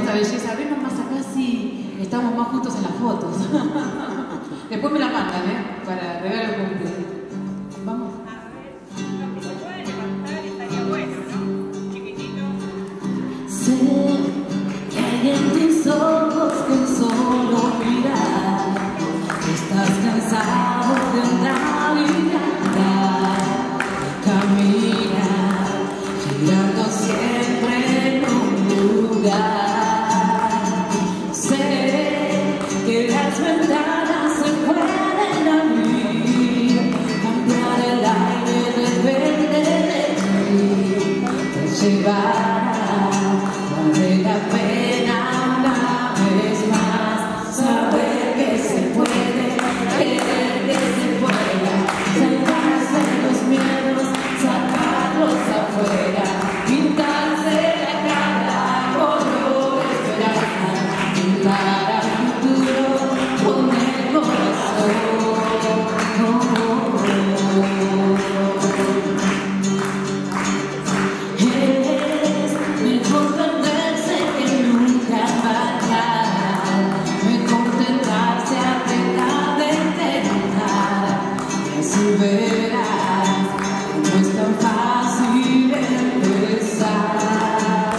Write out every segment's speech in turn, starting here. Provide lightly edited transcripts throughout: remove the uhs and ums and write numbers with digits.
esta belleza. Vengan más acá si estamos más juntos en las fotos. Después me la mandan, para regalo cumple. Vamos. A ver, lo que se puede levantar estaría bueno, ¿no? Chiquitito. Sé que hay en tus ojos con solo mirar estás cansado de andar y de andar, caminar, girando siempre en un lugar. Sé que las ventanas se pueden abrir, cambiar el aire depende de ti, te llevará. Vale la pena una vez más saber que se puede, querer que se pueda, sacarse los miedos, sacarlos afuera, pintarse la cara color esperanza, pintar al futuro con el corazón. Verás, no es tan fácil empezar.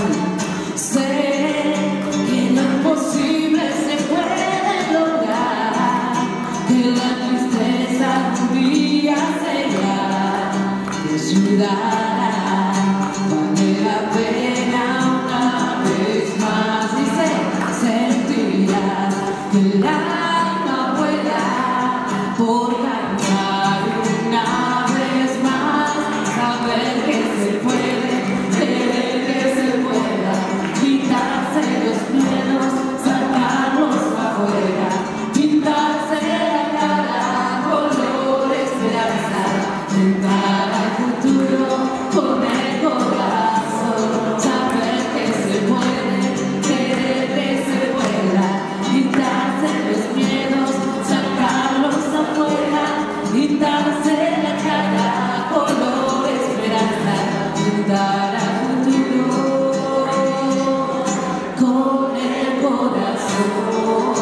Sé que lo imposible se puede lograr, que la tristeza un día será, te ayudará. Vale la pena una vez más, dice, sentirás que el alma vuela por cantar. Una vez más, saber que se puede, querer que se pueda, quitarse los miedos, sacarlos afuera, pintarse la cara color esperanza, tentar al futuro con el corazón, saber que se puede, querer que se pueda, quitarse los miedos, sacarlos afuera, pintarse la cara color esperanza, pintar al futuro con el corazón.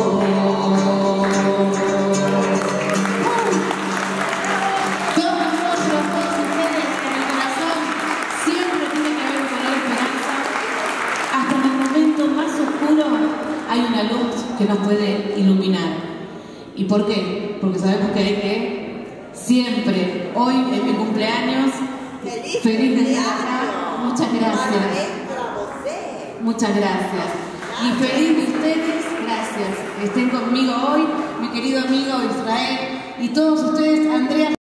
Todos nosotros, todos ustedes, con el corazón, siempre tiene que haber un color de esperanza. Hasta en el momento más oscuro hay una luz que nos puede iluminar. ¿Y por qué? Porque sabemos que hay que siempre, hoy es mi cumpleaños, feliz desde acá, muchas gracias, muchas gracias, y feliz de ustedes, gracias, estén conmigo hoy, mi querido amigo Israel, y todos ustedes, Andrea.